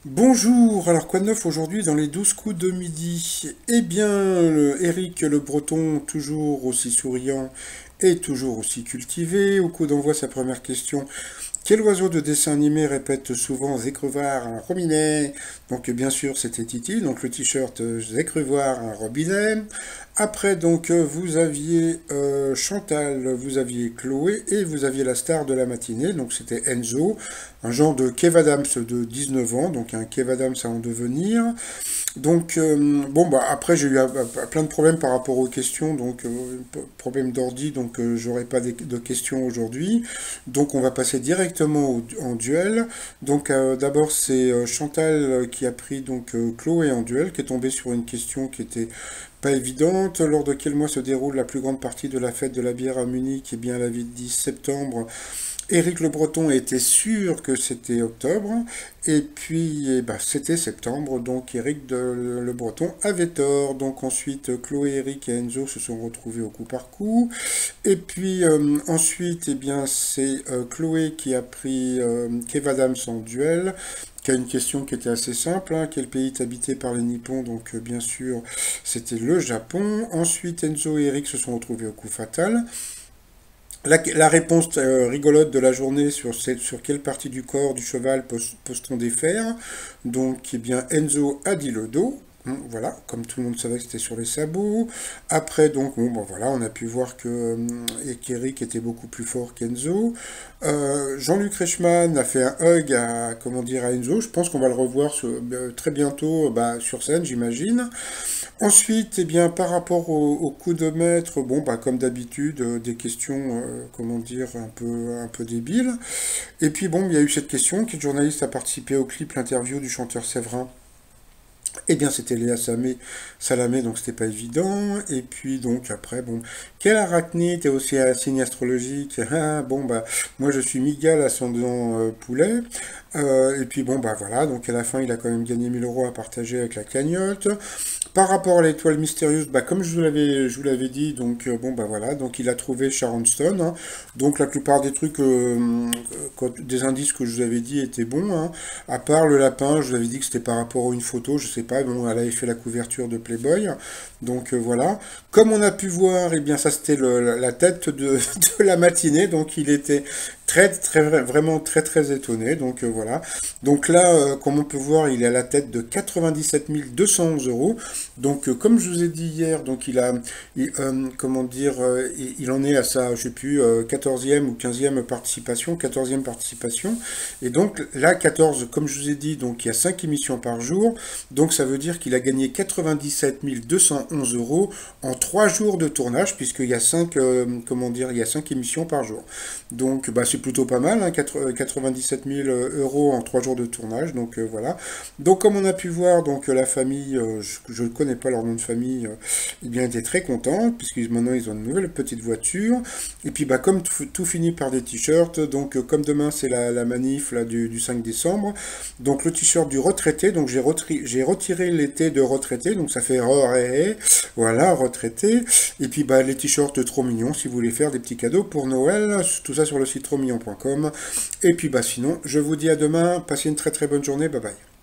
Bonjour, alors quoi de neuf aujourd'hui dans les 12 coups de midi? Eh bien, Eric le Breton, toujours aussi souriant et toujours aussi cultivé, au coup d'envoi sa première question. Quel oiseau de dessin animé répète souvent Zécrevard un robinet? Donc bien sûr c'était Titi, donc le t-shirt Zécrevard un robinet. Après donc vous aviez Chantal, vous aviez Chloé et vous aviez la star de la matinée, donc c'était Enzo, un genre de Kev Adams de 19 ans, donc un Kev Adams à en devenir. Donc, bon, bah, après, j'ai eu plein de problèmes par rapport aux questions, donc, problème d'ordi, donc, j'aurai pas de questions aujourd'hui. Donc, on va passer directement en duel. Donc, d'abord, c'est Chantal qui a pris donc Chloé en duel, qui est tombée sur une question qui était pas évidente. Lors de quel mois se déroule la plus grande partie de la fête de la bière à Munich? Eh bien, elle avait dit septembre. Éric Le Breton était sûr que c'était octobre, et puis eh ben, c'était septembre, donc Le Breton avait tort. Donc ensuite, Chloé, Éric et Enzo se sont retrouvés au coup par coup. Et puis ensuite, eh bien, c'est Chloé qui a pris Kev Adams en duel, qui a une question qui était assez simple, hein. Quel pays est habité par les Nippons? Donc bien sûr, c'était le Japon. Ensuite, Enzo et Éric se sont retrouvés au coup fatal. La réponse rigolote de la journée sur quelle partie du corps du cheval pose-t-on des fers? Donc, eh bien, Enzo a dit le dos. Voilà, comme tout le monde savait que c'était sur les sabots. Après, donc, bon, voilà, on a pu voir et qu'Eric était beaucoup plus fort qu'Enzo. Jean-Luc Reichmann a fait un hug à, comment dire, à Enzo. Je pense qu'on va le revoir très bientôt bah, sur scène, j'imagine. Ensuite, eh bien, par rapport au coup de maître, bon, bah, comme d'habitude, des questions, comment dire, un peu débiles. Et puis, bon, il y a eu cette question, quel journaliste a participé au clip, l'interview du chanteur Séverin? Eh bien, c'était Léa Salamé, donc c'était pas évident. Et puis, donc, après, bon, quel arachnide est aussi un signe astrologique? Ah, bon, bah, moi, je suis Miguel, ascendant poulet. Et puis, bon, bah, voilà, donc à la fin, il a quand même gagné 1000 € à partager avec la cagnotte. Par rapport à l'étoile mystérieuse, bah, comme je vous l'avais dit, donc, bon, bah, voilà, donc il a trouvé Sharon Stone, hein. Donc, la plupart des trucs, des indices que je vous avais dit étaient bons, hein. À part le lapin, je vous avais dit que c'était par rapport à une photo, je sais pas, bon, elle avait fait la couverture de Playboy, donc voilà. Comme on a pu voir, eh bien ça c'était la tête de la matinée, donc il était vraiment très étonné, donc voilà. Donc là, comme on peut voir, il est à la tête de 97 211 euros. Donc comme je vous ai dit hier, donc comment dire, il en est à sa, je sais plus, 14e ou 15e participation, 14e participation. Et donc là, 14, comme je vous ai dit, donc il y a 5 émissions par jour. Donc ça veut dire qu'il a gagné 97 211 euros en 3 jours de tournage, puisqu'il y a 5, comment dire, il y a 5 émissions par jour. Donc bah, c'est plutôt pas mal, hein, 97 000 euros en 3 jours de tournage. Donc voilà. Donc comme on a pu voir, donc la famille, je ne connais pas leur nom de famille, eh bien était très content, puisque maintenant ils ont une nouvelle petite voiture. Et puis bah comme tout finit par des t-shirts, donc comme demain c'est la manif là, du 5 décembre, donc le t-shirt du retraité, donc j'ai retiré l'été de retraité, donc ça fait voilà, retraité. Et puis bah les t-shirts trop mignons si vous voulez faire des petits cadeaux pour Noël, tout ça sur le site trotsmignon.com. Et puis bah sinon, je vous dis à demain, passez une très bonne journée, bye bye.